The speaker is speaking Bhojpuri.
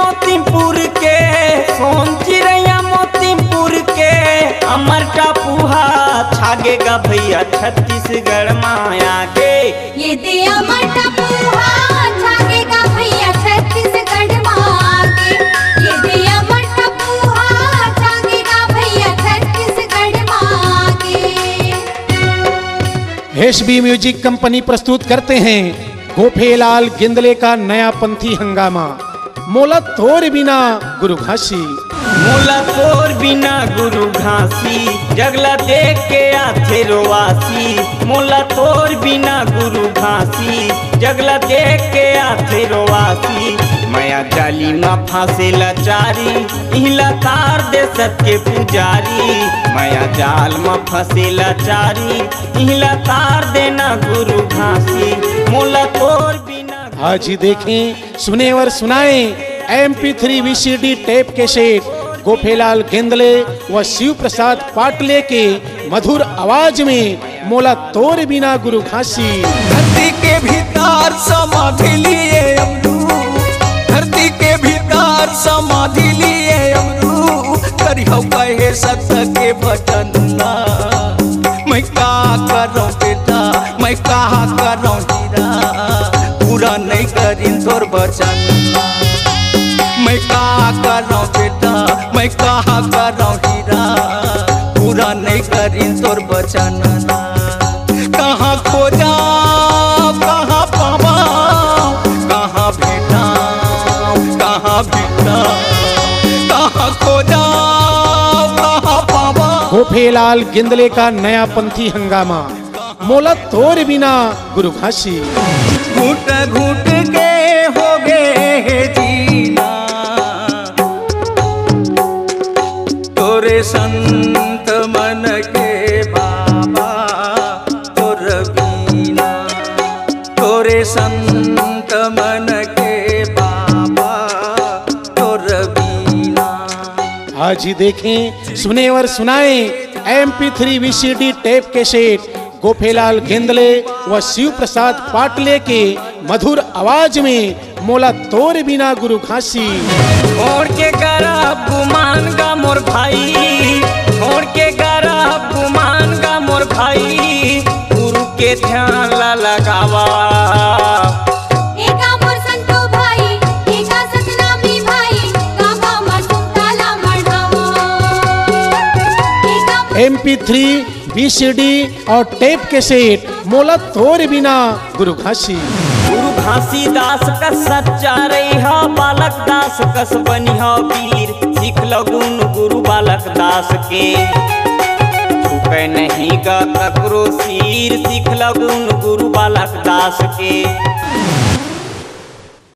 मोतीपुर के, सोन चिड़ैया मोतीपुर के, अमर टापुहा छागेगा भैया छत्तीसगढ़ माया के। ये दे अमर टापुहा छागेगा भैया छत्तीसगढ़ माँ के। ये दे अमर टापुहा छागेगा भैया छत्तीसगढ़ माँ के। एसबी म्यूजिक कंपनी प्रस्तुत करते हैं गोफेलाल गिंदले का नया पंथी हंगामा, मोला तोर बिना गुरु घासी। मोला तोर बिना गुरु घासी, जगला देख के आथे रोवासी। मोला तोर बिना गुरु घासी, जगला देख के आथे रोवासी। माया जाली में फांसे लाचारी, इहला तार दे सत के पुजारी। माया जाल में फंसे लाचारी, इहला तार देना गुरु घासी। मोला तोर बिना। आज ही देखें, सुने और सुनाएं MP3 VCD टेप के सेट गोफेलाल गिंदले व शिव प्रसाद पाटले के मधुर आवाज में मोला तोर बिना गुरु घासी। धरती के भीतर समाधि लिए अमरू, धरती के भीतर समाधि लिए अमरू। करियो कहे सत के भजनना, मैं का करूं बेटा, मैं कहा करूं हीरा, पूरा नहीं करीं तोर वचन। मैं कहा करूं बेटा, मैं कहा करूं हीरा, पूरा नहीं करीं तोर वचन। कहाँ खोजा कहाँ पावा, कहाँ भेटा कहाँ भेटा, कहाँ खोजा कहाँ पावा। गोफेलाल गिंदले का नया पंथी हंगामा, मोला तोर बिना गुरु घासी। घूट घूट के हो गए जीना, तोरे संत मन के बाबा तोर बीना। तोरे संत मन के बाबा तोर बीना। आज ही देखें, सुने और सुनाएं MP3 VCD टेप के सेट गोफेलाल गिंदले व शिव प्रसाद पाटले के मधुर आवाज में मोला तोर बिना गुरु घासी। छोड़ के गरब गुमान गा मोर भाई, छोड़ के गरब गुमान गा मोर भाई। गुरु के ध्यान ला लगावा। एका मोर संतो भाई, एका सतनामी भाई, काका मरसुताला मढ़ावा। MP3 VCD और टेप के सेट मोला तोर बिना गुरु घासी। गुरु घासीदास का सच्चा रहा, बालक दास कस बनिहा वीर। सीख लगुन गुरु बालक दास के, झुके नहीं गा ककरो सिर। सीख लगुन गुरु बालक दास के।